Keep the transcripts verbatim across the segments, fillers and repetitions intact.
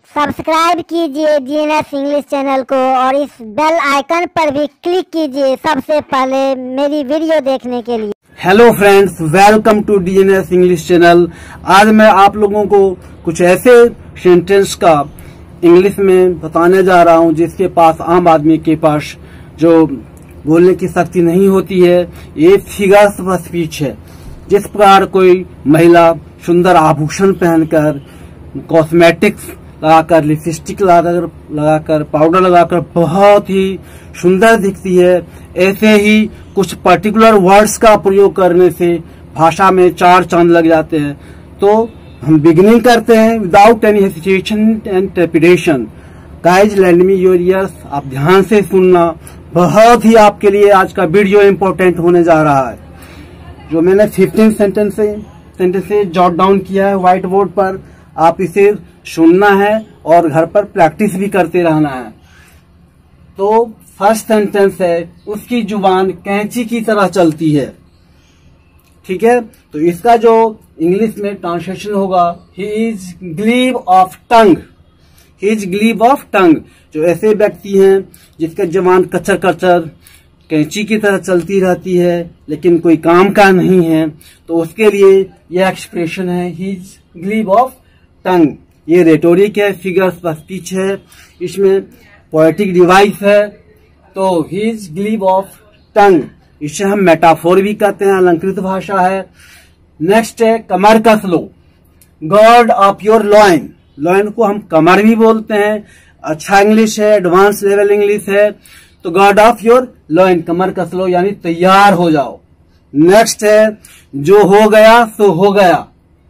Subscribe कीजिए GNS English channel को और इस बेल आइकन पर भी क्लिक कीजिए सबसे पहले मेरी वीडियो देखने के लिए। Hello friends, welcome to DNS English channel. आज मैं आप लोगों को कुछ ऐसे सेंटेंस का इंग्लिश में बताने जा रहा हूं जिसके पास आम आदमी के पास जो बोलने की शक्ति नहीं होती है। ये फिगर्स ऑफ स्पीच है। जिस प्रकार कोई महिला सुंदर आभूषण पहनकर, कॉस्मेटिक्स लगाकर, लिपस्टिक लगाकर लगाकर पाउडर लगाकर बहुत ही सुंदर दिखती है, ऐसे ही कुछ पर्टिकुलर वर्ड्स का प्रयोग करने से भाषा में चार चांद लग जाते हैं। तो हम बिगिनिंग करते हैं without any hesitation and trepidation. Guys lend me your ears, आप ध्यान से सुनना, बहुत ही आपके लिए आज का वीडियो इम्पोर्टेंट होने जा रहा है। जो मैंने fifteen sentence sentence jot down किया है व्हाइट बोर्ड पर, आप इसे सुनना है और घर पर प्रैक्टिस भी करते रहना है। तो फर्स्ट सेंटेंस है, उसकी जुबान कैंची की तरह चलती है। ठीक है, तो इसका जो इंग्लिश में ट्रांसलेशन होगा, he is glib of tongue. He is glib of tongue. जो ऐसे व्यक्ति हैं जिसका जुबान कचर कचर कैंची की तरह चलती रहती है लेकिन कोई काम का नहीं है, तो उसके लिए यह एक्सप्रेशन है, ही इज ग्लीव ऑफ टंग। ये रेटोरिक है, फिगर्स ऑफ स्पीच है, इसमें पोएटिक डिवाइस है। तो ही इज ग्लीव ऑफ टंग, इसे हम मेटाफोर भी कहते हैं, अलंकृत भाषा है। नेक्स्ट है कमर कस लो, गॉड ऑफ योर लॉइन। लॉइन को हम कमर भी बोलते हैं। अच्छा इंग्लिश है, एडवांस लेवल इंग्लिश है। तो गॉड ऑफ योर लॉइन, कमर कस लो यानी तैयार हो जाओ। नेक्स्ट है जो हो गया सो हो गया।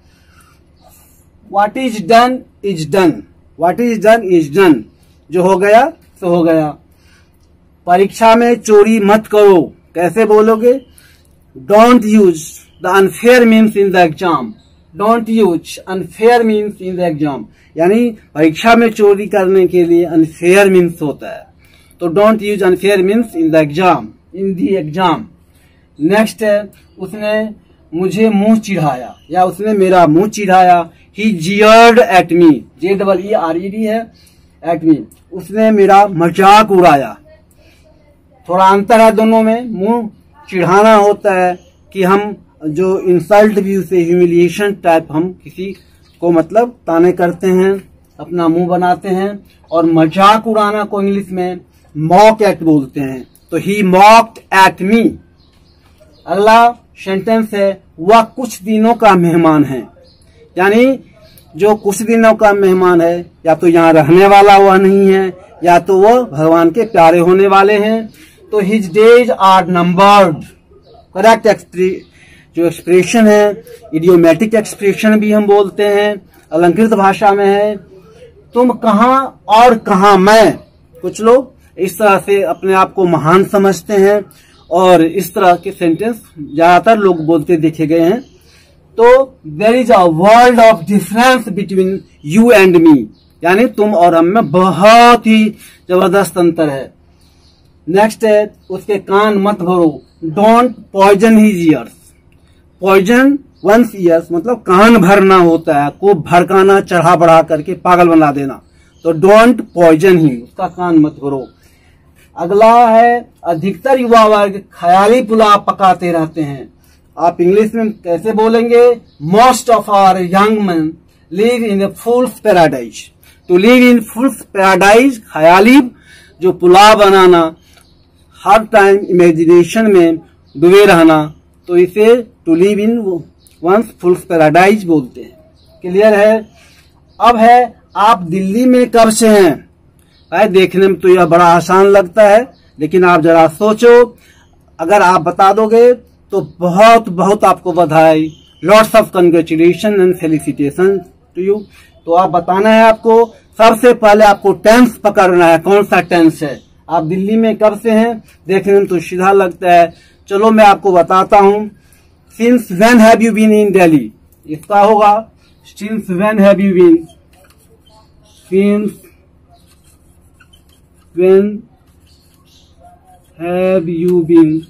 What is done is done. What is done is done. जो हो गया सो हो गया। परीक्षा में चोरी मत करो, कैसे बोलोगे? Don't use the unfair means in the exam. Don't use unfair means in the exam. यानी परीक्षा में चोरी करने के लिए unfair means होता है। तो don't use unfair means in the exam. In the exam. Next है, उसने मुझे मुंह चिढ़ाया या उसने मेरा मुंह चिढ़ाया। He jeered at me. J double E R E D है, at me. उसने मेरा मजाक उड़ाया। थोड़ा अंतर है दोनों में। मुंह चिढ़ाना होता है कि हम जो इंसल्ट भी, उसे ह्यूमिलिएशन टाइप हम किसी को मतलब ताने करते हैं, अपना मुंह बनाते हैं। और मजाक उड़ाना को इंग्लिश में मॉक एट बोलते हैं। तो ही मॉक्ड एट मी। अगला सेंटेंस है, वह कुछ दिनों का मेहमान है। यानी जो कुछ दिनों का मेहमान है, या तो यहाँ रहने वाला वह नहीं है, या तो वह भगवान के प्यारे होने वाले हैं। तो his days are numbered. Correct जो एक्सप्रेशन है, इडियोमेटिक एक्सप्रेशन भी हम बोलते हैं, अलंकृत भाषा में है। तुम कहाँ और कहाँ मैं। कुछ लोग इस तरह से अपने आप को महान समझते हैं और इस तरह के सेंटेंस ज्यादातर लोग बोलते देखे गए हैं। तो there is a world of difference between you and me, यानी तुम और हम में बहुत ही जबरदस्त अंतर है। नेक्स्ट है, उसके कान मत भरो। Don't poison his ears. Poison one's ears मतलब कान भरना होता है, को भड़काना, चढ़ा बढ़ा करके पागल बना देना। तो डोंट पॉइजन ही, उसका कान मत भरो। अगला है, अधिकतर युवा वर्ग ख्याली पुलाव पकाते रहते हैं। आप इंग्लिश में कैसे बोलेंगे? Most of our young man live in a fool's paradise. To live in fool's paradise, ख्याली जो पुलाव बनाना, हर टाइम इमेजिनेशन में डूबे रहना, तो इसे to live in one's fool's paradise बोलते हैं। क्लियर है? अब है, आप दिल्ली में कब से हैं? भाई देखने में तो यह बड़ा आसान लगता है, लेकिन आप जरा सोचो, अगर आप बता दोगे तो बहुत बहुत आपको बधाई, lots of congratulation and felicitation to you. तो आप बताना है आपको, सबसे पहले आपको टेंस पकड़ना है, कौन सा टेंस है। आप दिल्ली में कब से हैं? देखने में तो सीधा लगता है। चलो मैं आपको बताता हूं। Since when have you been in Delhi, इसका होगा since when have you been, since when have you been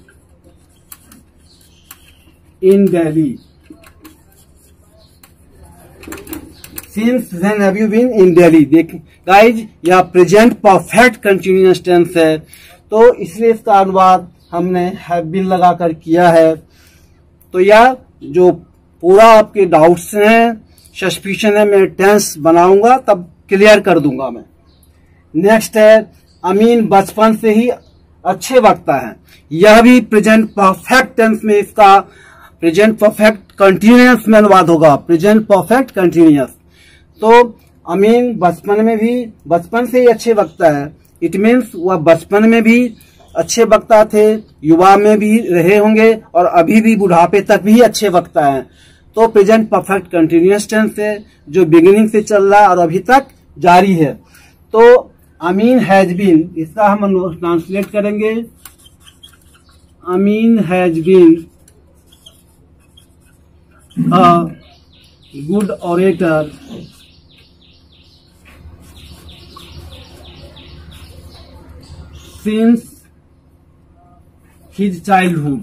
in Delhi. Since when have you been in Delhi. देख गाइज यह प्रेजेंट परफेक्ट कंटिन्यूअस टेंस है, तो इसलिए इसका अनुवाद हमने हैव बीन लगाकर किया है। तो यह जो पूरा आपके डाउट्स हैं, सस्पिशन है, मैं टेंस बनाऊंगा तब क्लियर कर दूंगा मैं। नेक्स्ट है अमीन बचपन से ही अच्छे वक्ता है। यह भी प्रेजेंट परफेक्ट टेंस में इसका प्रेजेंट परफेक्ट कंटिन्यूअस में अनुवाद होगा, प्रेजेंट परफेक्ट कंटिन्यूअस। तो अमीन बचपन में भी बचपन से ही अच्छे वक्ता है, इट मीन्स वह बचपन में भी अच्छे वक्ता थे, युवा में भी रहे होंगे और अभी भी बुढ़ापे तक भी अच्छे वक्ता हैं। तो प्रेजेंट परफेक्ट कंटिन्यूअस टेंस है जो बिगिनिंग से चल रहा है और अभी तक जारी है। तो अमीन हैज बीन, इसका हम ट्रांसलेट करेंगे, Amin has been a good orator since his childhood.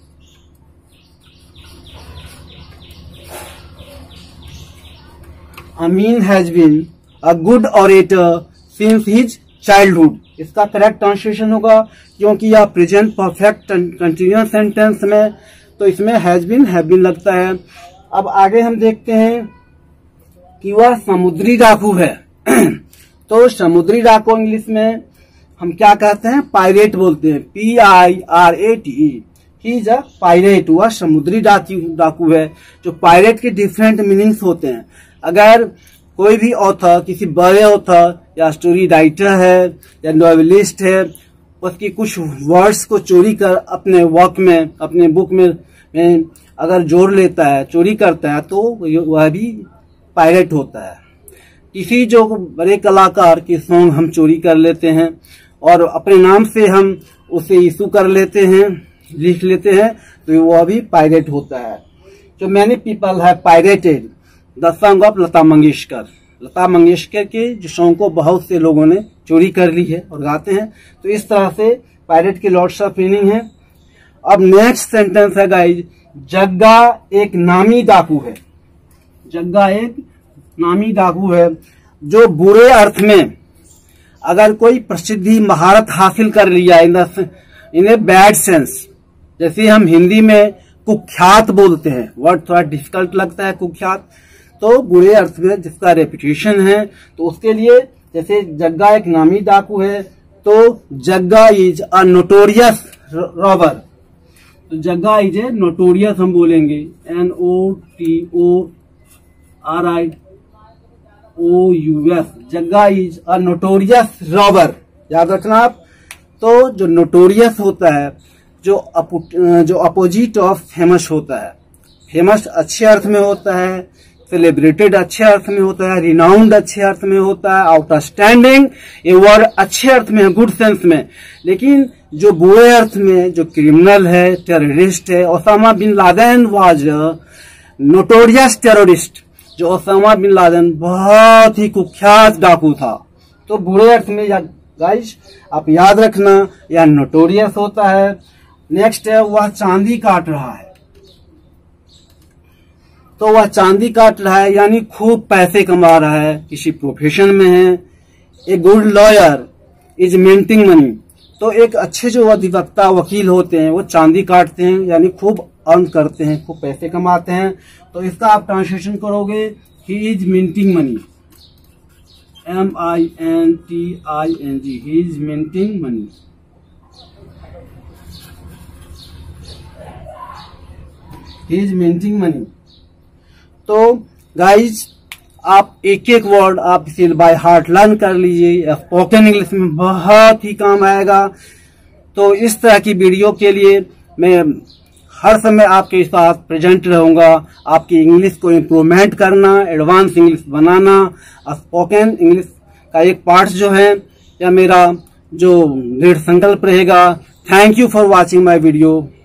Amin has been a good orator since his childhood. इसका करेक्ट ट्रांसलेशन होगा, क्योंकि यह प्रेजेंट परफेक्ट कंटिन्यूअस सेंटेंस में, तो इसमें हैज बीन हैव बीन लगता है। अब आगे हम देखते हैं कि वह समुद्री डाकू है। तो समुद्री डाकू इंग्लिश में हम क्या कहते हैं, पायरेट बोलते हैं, P I R A T. He is a pirate, वह समुद्री डाकू है। जो पायरेट के डिफरेंट मीनिंग्स होते हैं। अगर कोई भी ऑथर, किसी बड़े ऑथर या स्टोरी राइटर है या नॉवेलिस्ट है, उसकी कुछ वर्ड्स को चोरी कर अपने वर्क में, अपने बुक में, में अगर जोड़ लेता है, चोरी करता है, तो वह भी पायरेट होता है। किसी जो बड़े कलाकार के सॉन्ग हम चोरी कर लेते हैं और अपने नाम से हम उसे इशू कर लेते हैं, लिख लेते हैं, तो वह भी पायरेट होता है। जो मैनी पीपल है pirated the song of Lata Mangeshkar. Lata Mangeshkar के जो सॉन्ग को बहुत से लोगों ने चोरी कर ली है और गाते हैं। तो इस तरह से पायरेट के लॉट्स ऑफ मीनिंग है। अब नेक्स्ट सेंटेंस है गाइज, जग्गा एक नामी डाकू है। जग्गा एक नामी डाकू है जो बुरे अर्थ में, अगर कोई प्रसिद्धि महारत हासिल कर लिया इन इन ए बैड सेंस, जैसे हम हिंदी में कुख्यात बोलते हैं, वर्ड थोड़ा डिफिकल्ट लगता है कुख्यात, तो बुरे अर्थ में जिसका रेपुटेशन है, तो उसके लिए जैसे जग्गा एक नामी डाकू है, तो Jagga is a notorious robber. तो जग्गा इज ए नोटोरियस हम बोलेंगे, N O T O R I O U S. Jagga is a notorious robber, याद रखना आप। तो जो नोटोरियस होता है, जो अपो, जो अपोजिट ऑफ फेमस होता है। फेमस अच्छे अर्थ में होता है, सेलिब्रेटेड अच्छे अर्थ में होता है, रिनाउंड अच्छे अर्थ में होता है, आउटस्टैंडिंग ये वर्ड अच्छे अर्थ में है, गुड सेंस में। लेकिन जो बुरे अर्थ में, जो क्रिमिनल है, टेररिस्ट है, Osama bin Laden was notorious terrorist. जो ओसामा बिन लादेन बहुत ही कुख्यात डाकू था। तो बुरे अर्थ में गाइस आप याद रखना, यह नोटोरियस होता है। नेक्स्ट है वह चांदी काट रहा है। तो वह चांदी काट रहा है यानी खूब पैसे कमा रहा है, किसी प्रोफेशन में है। A good lawyer is minting money. तो एक अच्छे जो अधिवक्ता वकील होते हैं वो चांदी काटते हैं यानी खूब अर्न करते हैं, खूब पैसे कमाते हैं। तो इसका आप ट्रांसलेशन करोगे, he is minting money, M I N T I N G, he is minting money. He is minting money. तो गाइज आप एक एक वर्ड आप इसे बाय हार्ट लर्न कर लीजिए, स्पोकन इंग्लिश में बहुत ही काम आएगा। तो इस तरह की वीडियो के लिए मैं हर समय आपके साथ प्रेजेंट रहूंगा। आपकी इंग्लिश को इम्प्रूवमेंट करना, एडवांस इंग्लिश बनाना, स्पोकन इंग्लिश का एक पार्ट जो है या मेरा जो दृढ़ संकल्प रहेगा। Thank you for watching my video.